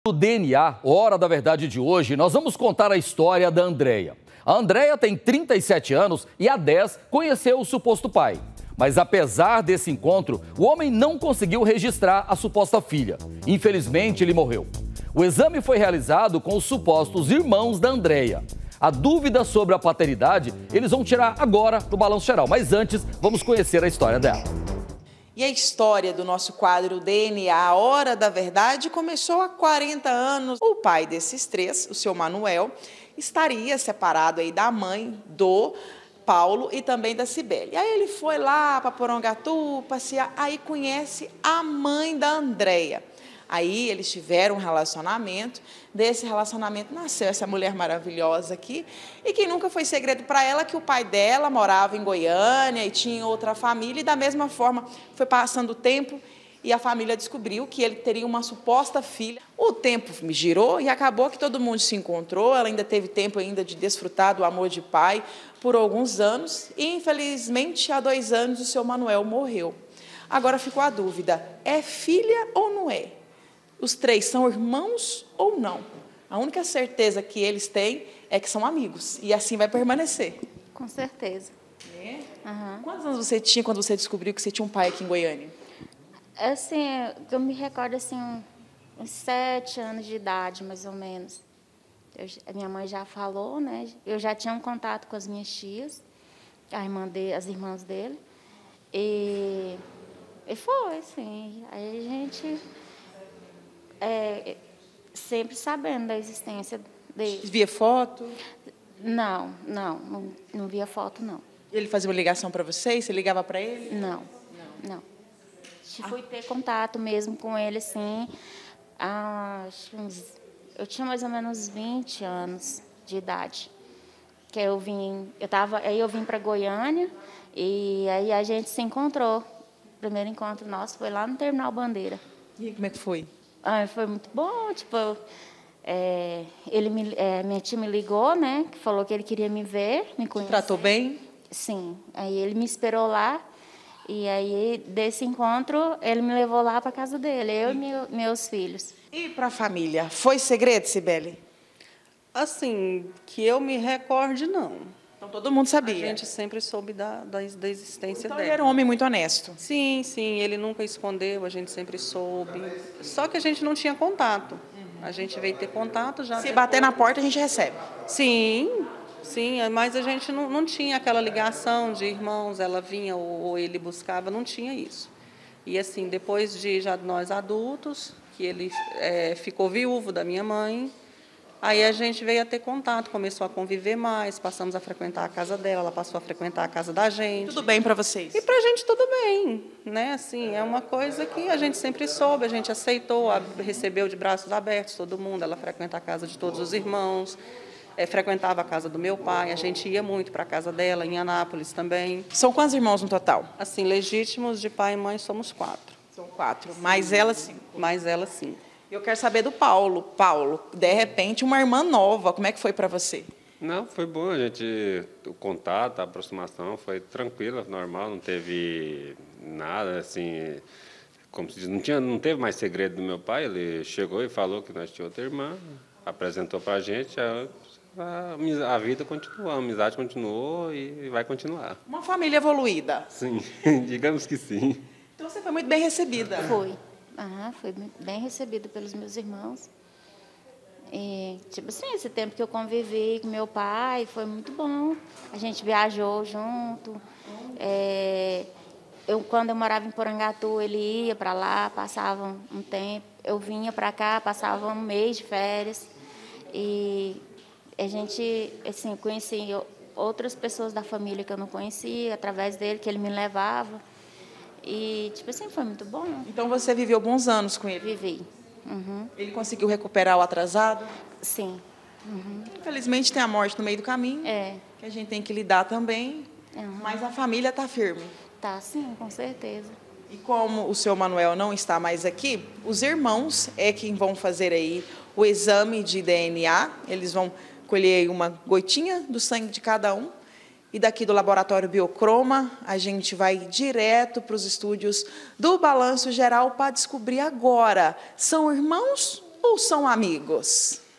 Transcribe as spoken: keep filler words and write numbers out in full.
No D N A, Hora da Verdade de hoje, nós vamos contar a história da Andréia. A Andréia tem trinta e sete anos e há dez conheceu o suposto pai. Mas apesar desse encontro, o homem não conseguiu registrar a suposta filha. Infelizmente, ele morreu. O exame foi realizado com os supostos irmãos da Andréia. A dúvida sobre a paternidade, eles vão tirar agora no Balanço Geral. Mas antes, vamos conhecer a história dela. E a história do nosso quadro D N A, a Hora da Verdade, começou há quarenta anos. O pai desses três, o seu Manuel, estaria separado aí da mãe do Paulo e também da Cibele. Aí ele foi lá para Porangatu, passear, aí conhece a mãe da Andréia. Aí eles tiveram um relacionamento, desse relacionamento nasceu essa mulher maravilhosa aqui, e que nunca foi segredo para ela que o pai dela morava em Goiânia e tinha outra família, e da mesma forma foi passando o tempo e a família descobriu que ele teria uma suposta filha. O tempo girou e acabou que todo mundo se encontrou, ela ainda teve tempo ainda de desfrutar do amor de pai por alguns anos, e infelizmente há dois anos o seu Manuel morreu. Agora ficou a dúvida, é filha ou não é? Os três são irmãos ou não? A única certeza que eles têm é que são amigos. E assim vai permanecer. Com certeza. É? Uhum. Quantos anos você tinha quando você descobriu que você tinha um pai aqui em Goiânia? Assim, eu me recordo assim, uns sete anos de idade, mais ou menos. Eu, a minha mãe já falou, né? Eu já tinha um contato com as minhas tias, a irmã de, as irmãs dele. E, e foi, assim. Aí a gente... É, sempre sabendo da existência dele. Via foto? Não, não, não, não via foto, não. Ele fazia uma ligação para você? Você ligava para ele? Não, não. não. Fui ter contato mesmo com ele, assim, há, uns, eu tinha mais ou menos vinte anos de idade. Que eu vim, eu tava, aí eu vim para Goiânia e aí a gente se encontrou. O primeiro encontro nosso foi lá no Terminal Bandeira. E aí, como é que foi? Ah, foi muito bom, tipo, é, ele me, é, minha tia me ligou, né, que falou que ele queria me ver, me conhecer. Tratou bem? Sim, aí ele me esperou lá, e aí desse encontro ele me levou lá para casa dele, eu e meu, meus filhos. E para a família, foi segredo, Cibele? Assim, que eu me recorde, não. Então todo mundo sabia? A gente sempre soube da, da, da existência então, dela. Ele era um homem muito honesto? Sim, sim, ele nunca escondeu, a gente sempre soube. Só que a gente não tinha contato. Uhum. A gente veio ter contato já... Se depois... bater na porta, a gente recebe? Sim, sim, mas a gente não, não tinha aquela ligação de irmãos, ela vinha ou, ou ele buscava, não tinha isso. E assim, depois de já nós adultos, que ele é, ficou viúvo da minha mãe, aí a gente veio a ter contato, começou a conviver mais, passamos a frequentar a casa dela, ela passou a frequentar a casa da gente. Tudo bem para vocês? E para a gente tudo bem, né? Assim, é uma coisa que a gente sempre soube, a gente aceitou, a, recebeu de braços abertos todo mundo, ela frequenta a casa de todos os irmãos, é, frequentava a casa do meu pai, a gente ia muito para a casa dela, em Anápolis também. São quantos irmãos no total? Assim, legítimos de pai e mãe somos quatro. São quatro, mais ela sim. Mais ela sim. Eu quero saber do Paulo. Paulo, de repente, uma irmã nova, como é que foi para você? Não, foi bom, a gente, o contato, a aproximação foi tranquila, normal, não teve nada, assim, como se diz, não, tinha, não teve mais segredo do meu pai, ele chegou e falou que nós tínhamos outra irmã, apresentou para a gente, a, a, a vida continuou, a amizade continuou e vai continuar. Uma família evoluída. Sim, digamos que sim. Então você foi muito bem recebida. Foi. Ah, foi bem recebida pelos meus irmãos. E, tipo assim, esse tempo que eu convivi com meu pai foi muito bom. A gente viajou junto. É, eu, quando eu morava em Porangatu, ele ia para lá, passava um tempo. Eu vinha para cá, passava um mês de férias. E a gente, assim, conhecia outras pessoas da família que eu não conhecia, através dele, que ele me levava. E, tipo assim, foi muito bom. Então, você viveu bons anos com ele? Vivi. Uhum. Ele conseguiu recuperar o atrasado? Sim. Uhum. Infelizmente, tem a morte no meio do caminho, é. que a gente tem que lidar também, uhum. mas a família está firme. Tá, sim, com certeza. E como o seu Manuel não está mais aqui, os irmãos é quem vão fazer aí o exame de D N A, eles vão colher uma gotinha do sangue de cada um, e daqui do Laboratório Biocroma, a gente vai direto para os estúdios do Balanço Geral para descobrir agora, são irmãos ou são amigos?